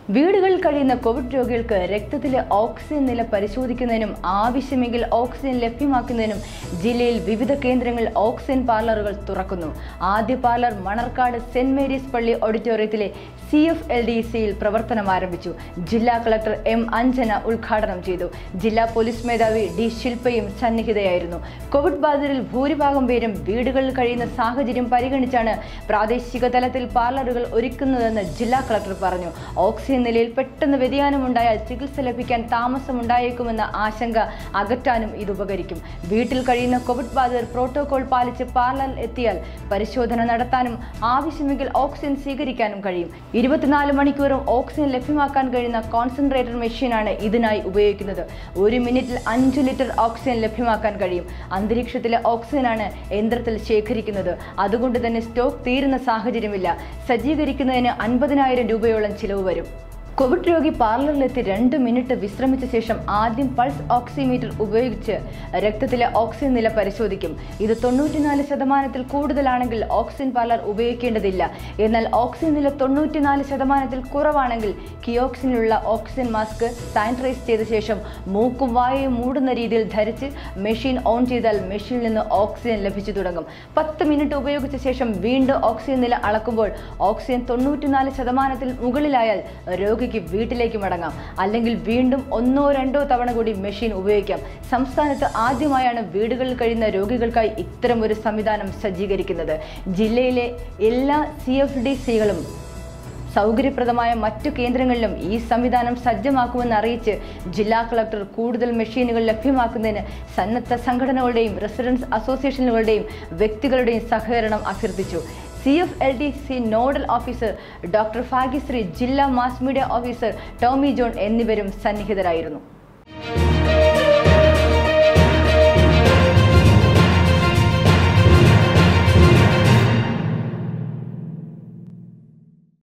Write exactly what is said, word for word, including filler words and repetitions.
വീടുകളിൽ കഴിയുന്ന കോവിഡ് രോഗികൾക്ക് രക്തത്തിലെ ഓക്സിജൻ നില പരിശോധിക്കുന്നതിനും ആവശ്യമെങ്കിൽ ഓക്സിജൻ ലഭ്യമാക്കുന്നതിനും ജില്ലയിൽ വിവിധ കേന്ദ്രങ്ങളിൽ ഓക്സിജൻ പാർലറുകൾ തുറക്കുന്നു. ആദ്യ പാർലർ മണർക്കാട് സെന്റ് മേരീസ് പള്ളി ഓഡിറ്റോറിയത്തിലെ സി എഫ് എൽ ഡി സിയിൽ പ്രവർത്തനം ആരംഭിച്ചു. ജില്ലാ കളക്ടർ എം അഞ്ജന ഉദ്ഘാടനം ചെയ്തു. ജില്ലാ പോലീസ് മേധാവി ഡി ശില്പയും സന്നിഹിതയായിരുന്നു. കോവിഡ് ബാധിതരിൽ ഭൂരിഭാഗം പേരും വീടുകളിൽ കഴിയുന്ന സാഹചര്യം പരിഗണിച്ചാണ് പ്രാദേശിക തലത്തിൽ പാർലറുകൾ ഒരുക്കുന്നതെന്ന് ജില്ലാ കളക്ടർ പറഞ്ഞു. ഓക്സിജൻ നിലയിൽ പെട്ടെന്ന് വ്യതിയാനമുണ്ടായാൽ ചികിത്സ ലഭിക്കാൻ താമസമുണ്ടായേക്കുമെന്ന ആശങ്ക അകറ്റാനും ഇത് ഉപകരിക്കും. വീട്ടിൽ കഴിയുന്ന കോവിഡ് ബാധിതർ പ്രോട്ടോകോൾ പാലിച്ച് പാർലറിൽ എത്തിയാൽ പരിശോധന നടത്താനും ആവശ്യമെങ്കിൽ ഓക്സിജൻ സ്വീകരിക്കാനും കഴിയും. ഇരുപത്തിനാല് മണിക്കൂറും ഓക്സിജൻ ലഭ്യമാക്കാൻ കഴിയുന്ന കോൺസെൻട്രേറ്റർ മെഷീനാണ് ഇതിനായി ഉപയോഗിക്കുന്നത്. ഒരു മിനിറ്റിൽ അഞ്ചു ലിറ്റർ ഓക്സിജൻ ലഭ്യമാക്കാൻ കഴിയും. അന്തരീക്ഷത്തിലെ ഓക്സിജനാണ് യന്ത്രത്തിൽ ശേഖരിക്കുന്നത്. അതുകൊണ്ട് തന്നെ സ്റ്റോക്ക് തീരുന്ന സാഹചര്യമില്ല. സജ്ജീകരിക്കുന്നതിന് അൻപതിനായിരം രൂപയോളം ചിലവ് വരും. കോവിഡ് രോഗി പാർലറിലെത്തി രണ്ട് മിനിറ്റ് വിശ്രമിച്ച ശേഷം ആദ്യം പൾസ് ഓക്സിമീറ്റർ ഉപയോഗിച്ച് രക്തത്തിലെ ഓക്സിജൻ നില പരിശോധിക്കും. ഇത് തൊണ്ണൂറ്റിനാല് ശതമാനത്തിൽ കൂടുതലാണെങ്കിൽ ഓക്സിജൻ പാർലർ ഉപയോഗിക്കേണ്ടതില്ല. എന്നാൽ ഓക്സിജൻ നില തൊണ്ണൂറ്റിനാല് ശതമാനത്തിൽ കുറവാണെങ്കിൽ കിയോക്സിനുള്ള ഓക്സിജൻ മാസ്ക് സാനിറ്റൈസ് ചെയ്ത ശേഷം മൂക്കും വായയും മൂടുന്ന രീതിയിൽ ധരിച്ച് മെഷീൻ ഓൺ ചെയ്താൽ മെഷീനിൽ നിന്ന് ഓക്സിജൻ ലഭിച്ചു തുടങ്ങും. പത്ത് മിനിറ്റ് ഉപയോഗിച്ച ശേഷം വീണ്ടും ഓക്സിജൻ നില അളക്കുമ്പോൾ ഓക്സിജൻ തൊണ്ണൂറ്റിനാല് ശതമാനത്തിൽ മുകളിലായാൽ രോഗി വീട്ടിലേക്ക് മടങ്ങാം. അല്ലെങ്കിൽ വീണ്ടും ഒന്നോ രണ്ടോ തവണ കൂടി മെഷീൻ ഉപയോഗിക്കാം. സംസ്ഥാനത്ത് ആദ്യമായാണ് വീടുകളിൽ കഴിയുന്ന രോഗികൾക്കായി ഇത്തരം ഒരു സംവിധാനം സജ്ജീകരിക്കുന്നത്. ജില്ലയിലെ എല്ലാ സി എഫ് ഡി സികളും സൗകര്യപ്രദമായ മറ്റു കേന്ദ്രങ്ങളിലും ഈ സംവിധാനം സജ്ജമാക്കുമെന്ന് അറിയിച്ച് ജില്ലാ കളക്ടർ കൂടുതൽ മെഷീനുകൾ ലഭ്യമാക്കുന്നതിന് സന്നദ്ധ സംഘടനകളുടെയും റെസിഡൻസ് അസോസിയേഷനുകളുടെയും വ്യക്തികളുടെയും സഹകരണം അഭ്യർത്ഥിച്ചു. C F L D C nodal officer doctor Bhagyashree, ജില്ലാ mass media officer Tomy John എന്നിവരും സന്നിഹിതരായിരുന്നു.